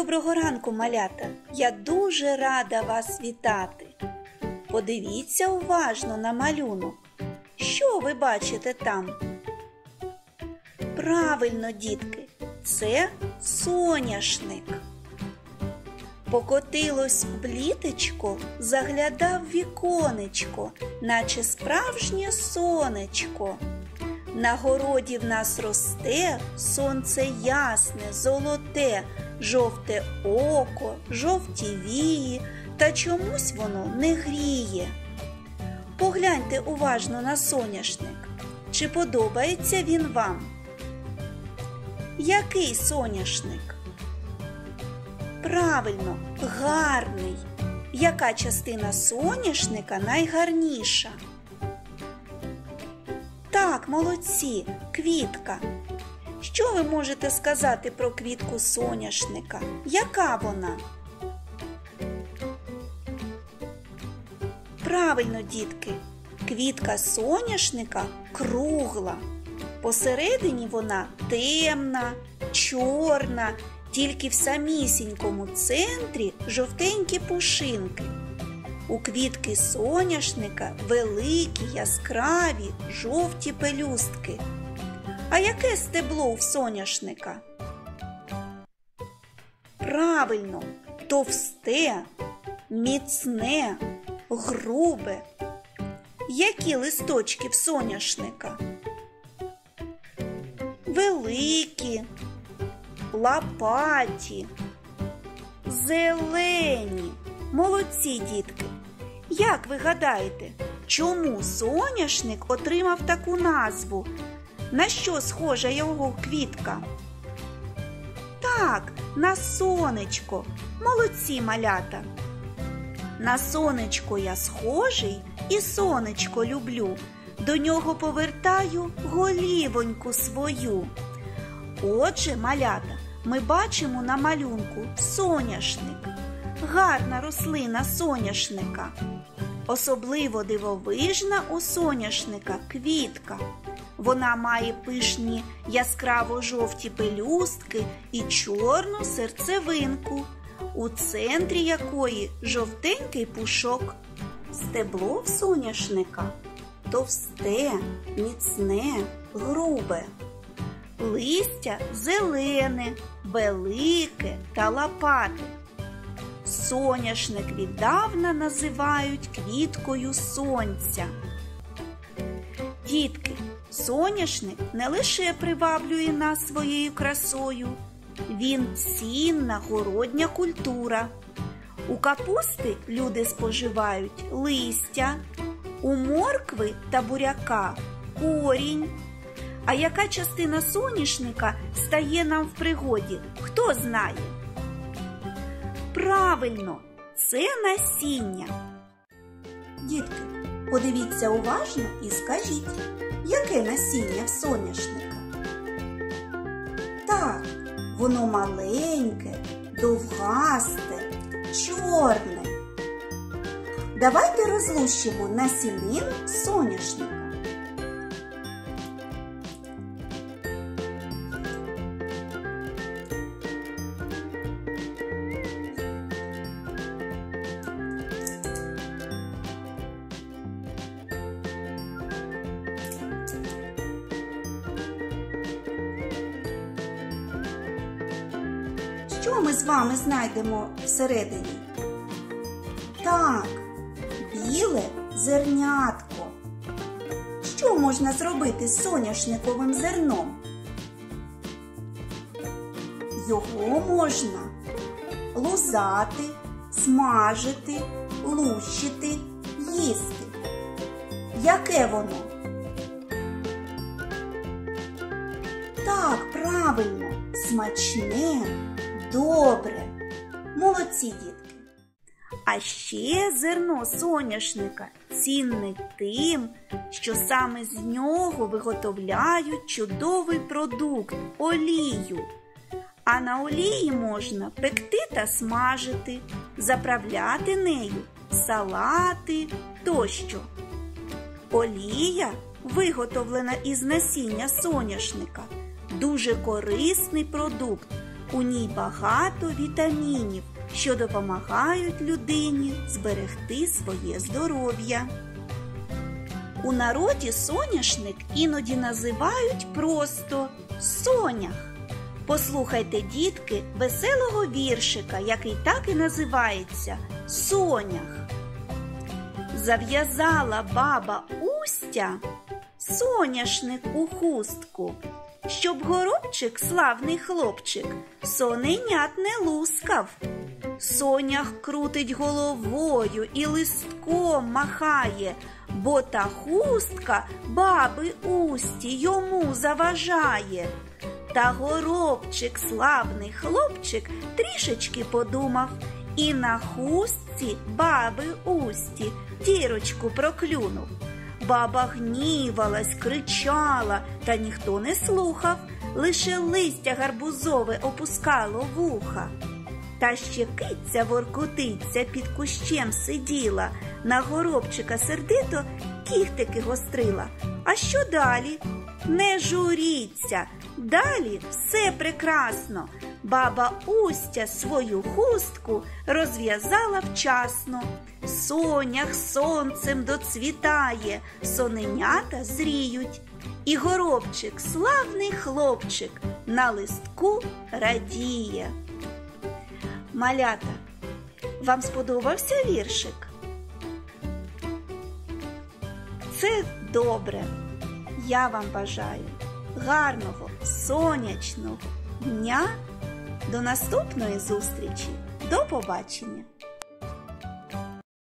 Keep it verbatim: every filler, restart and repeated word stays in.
Доброго ранку, малята! Я дуже рада вас вітати. Подивіться уважно на малюнок. Що ви бачите там? Правильно, дітки, це соняшник. Покотилось блітечко, заглядав в віконечко, наче справжнє сонечко. На городі в нас росте сонце ясне, золоте, жовте око, жовті вії, та чомусь воно не гріє. Погляньте уважно на соняшник. Чи подобається він вам? Який соняшник? Правильно, гарний. Яка частина соняшника найгарніша? Так, молодці, квітка. Що ви можете сказати про квітку соняшника? Яка вона? Правильно, дітки, квітка соняшника кругла. Посередині вона темна, чорна, тільки в самісінькому центрі жовтенькі пушинки. У квітки соняшника великі, яскраві, жовті пелюстки. А яке стебло у соняшника? Правильно, товсте, міцне, грубе. Які листочки в соняшника? Великі, лапаті, зелені. Молодці, дітки! Як ви гадаєте, чому соняшник отримав таку назву? На що схожа його квітка? Так, на сонечко. Молодці, малята! На сонечко я схожий і сонечко люблю. До нього повертаю голівоньку свою. Отже, малята, ми бачимо на малюнку соняшник. Гарна рослина соняшника. Особливо дивовижна у соняшника квітка. Вона має пишні яскраво-жовті пелюстки і чорну серцевинку, у центрі якої жовтенький пушок. Стебло в соняшника товсте, міцне, грубе. Листя зелене, велике та лапате. Соняшник віддавна називають квіткою сонця. Дітки, соняшник не лише приваблює нас своєю красою, він цінна городня культура. У капусти люди споживають листя, у моркви та буряка – корінь. А яка частина соняшника стає нам в пригоді? Хто знає? Правильно, це насіння. Дітки, подивіться уважно і скажіть, яке насіння в соняшника? Так, воно маленьке, довгасте, чорне. Давайте розлущимо насінину соняшника. Що ми з вами знайдемо всередині? Так, біле зернятко. Що можна зробити з соняшниковим зерном? Його можна лузати, смажити, лущити, їсти. Яке воно? Так, правильно, смачне. Добре. Молодці, дітки. А ще зерно соняшника цінне тим, що саме з нього виготовляють чудовий продукт – олію. А на олії можна пекти та смажити, заправляти нею салати тощо. Олія, виготовлена із насіння соняшника, дуже корисний продукт. У ній багато вітамінів, що допомагають людині зберегти своє здоров'я. У народі соняшник іноді називають просто сонях. Послухайте, дітки, веселого віршика, який так і називається «Сонях». Зав'язала баба Устя соняшник у хустку, щоб горобчик, славний хлопчик, соненят не лускав. Сонях крутить головою і листком махає, бо та хустка баби Усті йому заважає. Та горобчик, славний хлопчик, трішечки подумав і на хустці баби Усті дірочку проклюнув. Баба гнівалась, кричала, та ніхто не слухав, лише листя гарбузове опускало вуха. Та ще киця воркотиця під кущем сиділа, на горобчика сердито кіхтики гострила. А що далі? Не журіться, далі все прекрасно. Баба Устя свою хустку розв'язала вчасно. Сонях сонцем доцвітає, соненята зріють. І горобчик, славний хлопчик, на листку радіє. Малята, вам сподобався віршик? Це добре. Я вам бажаю гарного, сонячного дня. До наступної зустрічі. До побачення!